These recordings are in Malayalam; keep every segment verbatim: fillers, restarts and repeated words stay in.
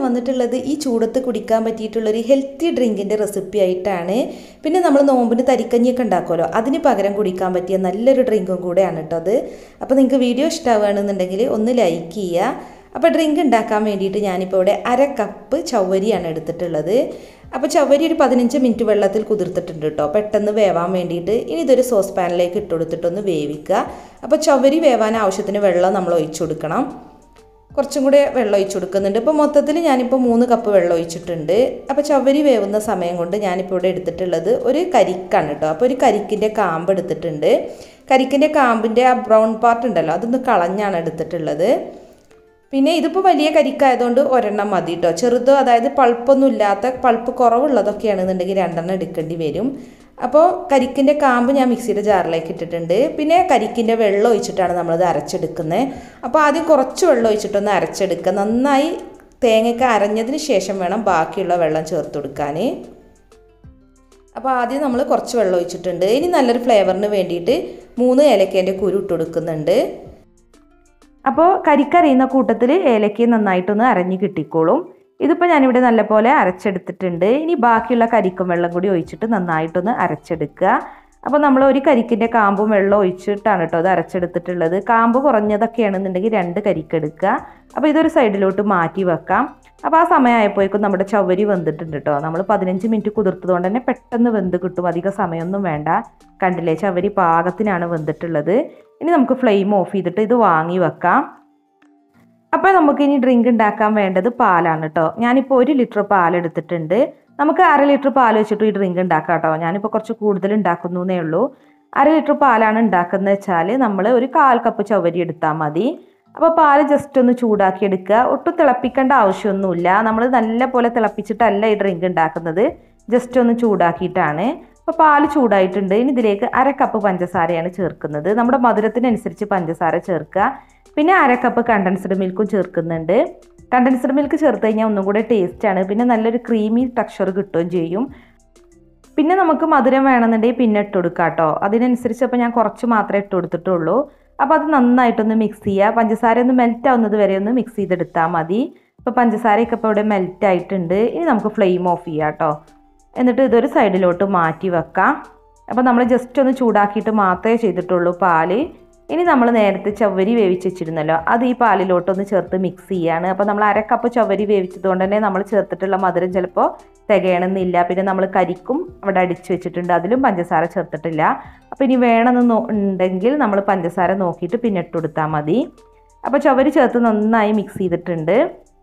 വന്നിട്ടുള്ളത് ഈ ചൂടത്ത് കുടിക്കാൻ പറ്റിയിട്ടുള്ളൊരു ഹെൽത്തി ഡ്രിങ്കിൻ്റെ റെസിപ്പി ആയിട്ടാണ്. പിന്നെ നമ്മൾ നോമ്പിന് തരിക്കഞ്ഞിയൊക്കെ ഉണ്ടാക്കുമല്ലോ, അതിന് പകരം കുടിക്കാൻ പറ്റിയ നല്ലൊരു ഡ്രിങ്കും കൂടെയാണ് കേട്ടോ അത്. അപ്പോൾ നിങ്ങൾക്ക് വീഡിയോ ഇഷ്ടമാവുകയാണെന്നുണ്ടെങ്കിൽ ഒന്ന് ലൈക്ക് ചെയ്യുക. അപ്പോൾ ഡ്രിങ്ക് ഉണ്ടാക്കാൻ വേണ്ടിയിട്ട് ഞാനിപ്പോൾ ഇവിടെ അര കപ്പ് ചവ്വരിയാണ് എടുത്തിട്ടുള്ളത്. അപ്പോൾ ചവ്വരി ഒരു പതിനഞ്ച് മിനിറ്റ് വെള്ളത്തിൽ കുതിർത്തിട്ടുണ്ട് കേട്ടോ, പെട്ടെന്ന് വേവാൻ വേണ്ടിയിട്ട്. ഇനി ഇതൊരു സോസ് പാനിലേക്ക് ഇട്ട് കൊടുത്തിട്ടൊന്ന് വേവിക്കുക. അപ്പോൾ ചവ്വരി വേവാൻ ആവശ്യത്തിന് വെള്ളം നമ്മൾ ഒഴിച്ചു കൊടുക്കണം. കുറച്ചും കൂടെ വെള്ളം ഒഴിച്ചു കൊടുക്കുന്നുണ്ട്. ഇപ്പോൾ മൊത്തത്തിൽ ഞാനിപ്പോൾ മൂന്ന് കപ്പ് വെള്ളം ഒഴിച്ചിട്ടുണ്ട്. അപ്പോൾ ചവ്വരി വേവുന്ന സമയം കൊണ്ട് ഞാനിപ്പോൾ ഇവിടെ എടുത്തിട്ടുള്ളത് ഒരു കരിക്കാണ് കേട്ടോ. അപ്പോൾ ഒരു കരിക്കിൻ്റെ കാമ്പ് എടുത്തിട്ടുണ്ട്. കരിക്കിൻ്റെ കാമ്പിൻ്റെ ആ ബ്രൗൺ പാർട്ട് ഉണ്ടല്ലോ, അതൊന്ന് കളഞ്ഞാണ് എടുത്തിട്ടുള്ളത്. പിന്നെ ഇതിപ്പോൾ വലിയ കരിക്കായതുകൊണ്ട് ഒരെണ്ണം മതി കേട്ടോ. ചെറുതോ അതായത് പൾപ്പൊന്നും ഇല്ലാത്ത പൾപ്പ് കുറവുള്ളതൊക്കെയാണെന്നുണ്ടെങ്കിൽ രണ്ടെണ്ണം എടുക്കേണ്ടി വരും. അപ്പോൾ കരിക്കിൻ്റെ കാമ്പ് ഞാൻ മിക്സിയുടെ ജാറിലേക്ക് ഇട്ടിട്ടുണ്ട്. പിന്നെ കരിക്കിൻ്റെ വെള്ളം ഒഴിച്ചിട്ടാണ് നമ്മളത് അരച്ചെടുക്കുന്നത്. അപ്പോൾ ആദ്യം കുറച്ച് വെള്ളം ഒഴിച്ചിട്ടൊന്ന് അരച്ചെടുക്കുക. നന്നായി തേങ്ങയൊക്കെ അരഞ്ഞതിന് ശേഷം വേണം ബാക്കിയുള്ള വെള്ളം ചേർത്ത് കൊടുക്കാൻ. അപ്പോൾ ആദ്യം നമ്മൾ കുറച്ച് വെള്ളം ഒഴിച്ചിട്ടുണ്ട്. ഇനി നല്ലൊരു ഫ്ലേവറിന് വേണ്ടിയിട്ട് മൂന്ന് ഏലക്കേൻ്റെ കുരു ഇട്ട് കൊടുക്കുന്നുണ്ട്. അപ്പോൾ കരിക്കറിയുന്ന കൂട്ടത്തിൽ ഏലക്ക നന്നായിട്ടൊന്ന് അരഞ്ഞ് കിട്ടിക്കോളും. ഇതിപ്പോൾ ഞാനിവിടെ നല്ലപോലെ അരച്ചെടുത്തിട്ടുണ്ട്. ഇനി ബാക്കിയുള്ള കരിക്കും വെള്ളം കൂടി ഒഴിച്ചിട്ട് നന്നായിട്ടൊന്ന് അരച്ചെടുക്കുക. അപ്പോൾ നമ്മൾ ഒരു കരിക്കിൻ്റെ കാമ്പും വെള്ളം ഒഴിച്ചിട്ടാണ് കേട്ടോ അത് അരച്ചെടുത്തിട്ടുള്ളത്. കാമ്പ് കുറഞ്ഞതൊക്കെയാണെന്നുണ്ടെങ്കിൽ രണ്ട് കരിക്കെടുക്കുക. അപ്പോൾ ഇതൊരു സൈഡിലോട്ട് മാറ്റി വെക്കാം. അപ്പോൾ ആ സമയമായപ്പോഴേക്കും നമ്മുടെ ചവ്വരി വെന്തിട്ടുണ്ട് കേട്ടോ. നമ്മൾ പതിനഞ്ച് മിനിറ്റ് കുതിർത്തതുകൊണ്ട് തന്നെ പെട്ടെന്ന് വെന്ത് കിട്ടും, അധികം സമയമൊന്നും വേണ്ട. കണ്ടില്ലേ, ചവ്വരി പാകത്തിനാണ് വെന്തിട്ടുള്ളത്. ഇനി നമുക്ക് ഫ്ലെയിം ഓഫ് ചെയ്തിട്ട് ഇത് വാങ്ങി വെക്കാം. അപ്പോൾ നമുക്ക് ഇനി ഡ്രിങ്ക് ഉണ്ടാക്കാൻ വേണ്ടത് പാലാണ് കേട്ടോ. ഞാനിപ്പോൾ ഒരു ലിറ്റർ പാൽ എടുത്തിട്ടുണ്ട്. നമുക്ക് അര ലിറ്റർ പാൽ വെച്ചിട്ട് ഈ ഡ്രിങ്ക് ഉണ്ടാക്കാം കേട്ടോ. ഞാനിപ്പോൾ കുറച്ച് കൂടുതൽ ഉണ്ടാക്കുന്നു എന്നേ ഉള്ളൂ. അര ലിറ്റർ പാലാണ് ഉണ്ടാക്കുന്നത് വെച്ചാൽ നമ്മൾ ഒരു കാൽ കപ്പ് ചവ്വരി എടുത്താൽ മതി. അപ്പോൾ പാൽ ജസ്റ്റ് ഒന്ന് ചൂടാക്കി എടുക്കുക. ഒട്ടും തിളപ്പിക്കേണ്ട ആവശ്യമൊന്നുമില്ല. നമ്മൾ നല്ല പോലെ തിളപ്പിച്ചിട്ടല്ല ഈ ഡ്രിങ്ക് ഉണ്ടാക്കുന്നത്, ജസ്റ്റ് ഒന്ന് ചൂടാക്കിയിട്ടാണ്. അപ്പോൾ പാൽ ചൂടായിട്ടുണ്ട്. ഇനി ഇതിലേക്ക് അര കപ്പ് പഞ്ചസാരയാണ് ചേർക്കുന്നത്. നമ്മുടെ മധുരത്തിനനുസരിച്ച് പഞ്ചസാര ചേർക്കുക. പിന്നെ അര കപ്പ് കണ്ടൻസ്ഡ് മിൽക്കും ചേർക്കുന്നുണ്ട്. കണ്ടൻസ്ഡ് മിൽക്ക് ചേർത്ത് കഴിഞ്ഞാൽ ഒന്നും കൂടെ ടേസ്റ്റാണ്. പിന്നെ നല്ലൊരു ക്രീമി ടെക്സ്ചർ കിട്ടുകയും ചെയ്യും. പിന്നെ നമുക്ക് മധുരം വേണമെന്നുണ്ടെങ്കിൽ പിന്നെ ഇട്ട് കൊടുക്കാം കേട്ടോ. അതിനനുസരിച്ച് അപ്പോൾ ഞാൻ കുറച്ച് മാത്രമേ ഇട്ട് കൊടുത്തിട്ടുള്ളൂ. അപ്പോൾ അത് നന്നായിട്ടൊന്ന് മിക്സ് ചെയ്യുക. പഞ്ചസാര ഒന്ന് മെൽറ്റ് ആവുന്നത് വരെ ഒന്ന് മിക്സ് ചെയ്തെടുത്താൽ മതി. ഇപ്പോൾ പഞ്ചസാരയൊക്കെ ഇപ്പോൾ ഇവിടെ മെൽറ്റ് ആയിട്ടുണ്ട്. ഇനി നമുക്ക് ഫ്ലെയിം ഓഫ് ചെയ്യാം കേട്ടോ. എന്നിട്ട് ഇതൊരു സൈഡിലോട്ട് മാറ്റി വെക്കാം. അപ്പോൾ നമ്മൾ ജസ്റ്റ് ഒന്ന് ചൂടാക്കിയിട്ട് മാത്രമേ ചെയ്തിട്ടുള്ളൂ പാല്. ഇനി നമ്മൾ നേരത്തെ ചവ്വരി വേവിച്ച് വെച്ചിരുന്നല്ലോ, അത് ഈ പാലിലോട്ടൊന്ന് ചേർത്ത് മിക്സ് ചെയ്യാണ്. അപ്പോൾ നമ്മൾ അര കപ്പ് ചവ്വരി വേവിച്ചത് കൊണ്ട് തന്നെ നമ്മൾ ചേർത്തിട്ടുള്ള മധുരം ചിലപ്പോൾ തികയണമെന്നില്ല. പിന്നെ നമ്മൾ കരിക്കും അവിടെ അടിച്ച് വെച്ചിട്ടുണ്ട്, അതിലും പഞ്ചസാര ചേർത്തിട്ടില്ല. അപ്പോൾ ഇനി വേണമെന്ന് ഉണ്ടെങ്കിൽ നമ്മൾ പഞ്ചസാര നോക്കിയിട്ട് പിന്നെ ഇട്ട് കൊടുത്താൽ മതി. അപ്പോൾ ചവ്വരി ചേർത്ത് നന്നായി മിക്സ് ചെയ്തിട്ടുണ്ട്.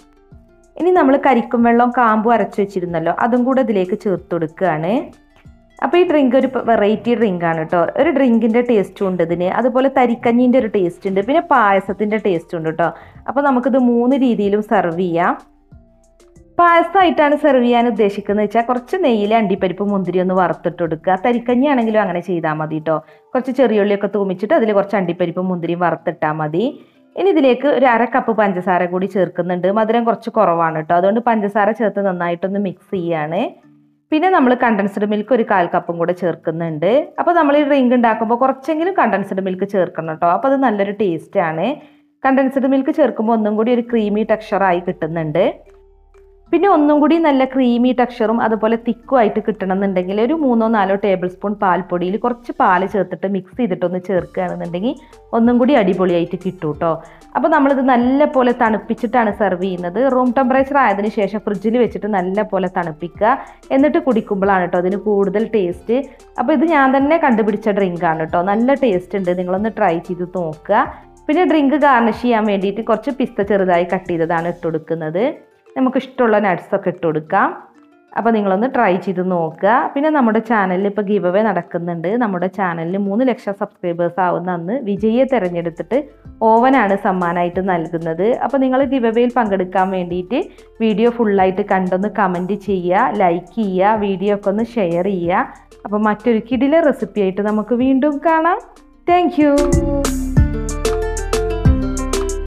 ഇനി നമ്മൾ കരിക്കും വെള്ളം കാമ്പും അരച്ച് വെച്ചിരുന്നല്ലോ, അതും കൂടെ ഇതിലേക്ക് ചേർത്ത് കൊടുക്കുകയാണ്. അപ്പോൾ ഈ ഡ്രിങ്ക് ഒരു വെറൈറ്റി ഡ്രിങ്കാണ് കേട്ടോ. ഒരു ഡ്രിങ്കിൻ്റെ ടേസ്റ്റും ഉണ്ട് ഇതിന്, അതുപോലെ തരിക്കഞ്ഞീൻ്റെ ഒരു ടേസ്റ്റ് ഉണ്ട്, പിന്നെ പായസത്തിൻ്റെ ടേസ്റ്റ് ഉണ്ട് കേട്ടോ. അപ്പോൾ നമുക്കിത് മൂന്ന് രീതിയിലും സെർവ് ചെയ്യാം. പായസമായിട്ടാണ് സെർവ് ചെയ്യാൻ ഉദ്ദേശിക്കുന്നത് വെച്ചാൽ കുറച്ച് നെയ്യിൽ അണ്ടിപ്പരിപ്പ് മുന്തിരി ഒന്ന് വറുത്തിട്ട് കൊടുക്കുക. തരിക്കഞ്ഞി ആണെങ്കിലും അങ്ങനെ ചെയ്താൽ മതി കേട്ടോ. കുറച്ച് ചെറിയുള്ളിയൊക്കെ തൂമിച്ചിട്ട് അതിൽ കുറച്ച് അണ്ടിപ്പരിപ്പ് മുന്തിരിയും വറുത്തിട്ടാൽ മതി. ഇനി ഇതിലേക്ക് ഒരു അര കപ്പ് പഞ്ചസാര കൂടി ചേർക്കുന്നുണ്ട്. മധുരം കുറച്ച് കുറവാണ് കേട്ടോ, അതുകൊണ്ട് പഞ്ചസാര ചേർത്ത് നന്നായിട്ടൊന്ന് മിക്സ് ചെയ്യാണ്. പിന്നെ നമ്മൾ കണ്ടൻസ്ഡ് മിൽക്ക് ഒരു കാൽ കപ്പും കൂടെ ചേർക്കുന്നുണ്ട്. അപ്പോൾ നമ്മൾ ഈ ഡ്രിങ്ക് ഉണ്ടാക്കുമ്പോൾ കുറച്ചെങ്കിലും കണ്ടൻസ്ഡ് മിൽക്ക് ചേർക്കണം കേട്ടോ. അപ്പോൾ അത് നല്ലൊരു ടേസ്റ്റാണ്. കണ്ടൻസ്ഡ് മിൽക്ക് ചേർക്കുമ്പോൾ ഒന്നും കൂടി ഒരു ക്രീമി ടെക്സ്ചറായി കിട്ടുന്നുണ്ട്. പിന്നെ ഒന്നും കൂടി നല്ല ക്രീമി ടെക്സ്ചറും അതുപോലെ തിക്കും ആയിട്ട് കിട്ടണം എന്നുണ്ടെങ്കിൽ ഒരു മൂന്നോ നാലോ ടേബിൾ സ്പൂൺ പാൽപ്പൊടിയിൽ കുറച്ച് പാൽ ചേർത്തിട്ട് മിക്സ് ചെയ്തിട്ടൊന്ന് ചേർക്കുകയാണെന്നുണ്ടെങ്കിൽ ഒന്നും കൂടി അടിപൊളിയായിട്ട് കിട്ടും കേട്ടോ. അപ്പോൾ നമ്മളിത് നല്ല പോലെ തണുപ്പിച്ചിട്ടാണ് സെർവ് ചെയ്യുന്നത്. റൂം ടെമ്പറേച്ചർ ആയതിനു ശേഷം ഫ്രിഡ്ജിൽ വെച്ചിട്ട് നല്ല പോലെ തണുപ്പിക്കുക. എന്നിട്ട് കുടിക്കുമ്പോഴാണ് കേട്ടോ അതിന് കൂടുതൽ ടേസ്റ്റ്. അപ്പോൾ ഇത് ഞാൻ തന്നെ കണ്ടുപിടിച്ച ഡ്രിങ്കാണ് കേട്ടോ. നല്ല ടേസ്റ്റ് ഉണ്ട്, നിങ്ങളൊന്ന് ട്രൈ ചെയ്ത് നോക്കുക. പിന്നെ ഡ്രിങ്ക് ഗാർണിഷ് ചെയ്യാൻ വേണ്ടിയിട്ട് കുറച്ച് പിസ്ത ചെറുതായി കട്ട് ചെയ്തതാണ് ഇട്ട് കൊടുക്കുന്നത്. നമുക്ക് ഇഷ്ടമുള്ള നട്ട്സൊക്കെ ഇട്ട് കൊടുക്കാം. അപ്പോൾ നിങ്ങളൊന്ന് ട്രൈ ചെയ്ത് നോക്കുക. പിന്നെ നമ്മുടെ ചാനലിൽ ഇപ്പോൾ ഗിവ് അവേ നടക്കുന്നുണ്ട്. നമ്മുടെ ചാനലിൽ മൂന്ന് ലക്ഷം സബ്സ്ക്രൈബേഴ്സ് ആവുന്ന അന്ന് വിജയിയെ തിരഞ്ഞെടുത്തിട്ട് ഓവനാണ് സമ്മാനമായിട്ട് നൽകുന്നത്. അപ്പോൾ നിങ്ങൾ ഗിവ് അവേയിൽ പങ്കെടുക്കാൻ വേണ്ടിയിട്ട് വീഡിയോ ഫുള്ളായിട്ട് കണ്ടൊന്ന് കമൻറ്റ് ചെയ്യുക, ലൈക്ക് ചെയ്യുക, വീഡിയോ ഒക്കെ ഒന്ന് ഷെയർ ചെയ്യുക. അപ്പോൾ മറ്റൊരു കിടില റെസിപ്പി ആയിട്ട് നമുക്ക് വീണ്ടും കാണാം. താങ്ക്